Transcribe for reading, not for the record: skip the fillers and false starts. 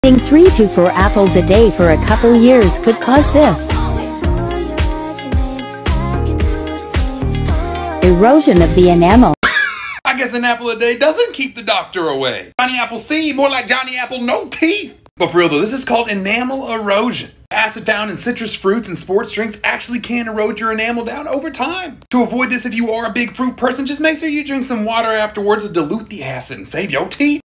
Eating 3 to 4 apples a day for a couple years could cause this. Erosion of the enamel. I guess an apple a day doesn't keep the doctor away. Johnny Apple C, more like Johnny Apple no teeth. But for real though, this is called enamel erosion. Acid found in citrus fruits and sports drinks actually can erode your enamel down over time. To avoid this, if you are a big fruit person, just make sure you drink some water afterwards to dilute the acid and save your teeth.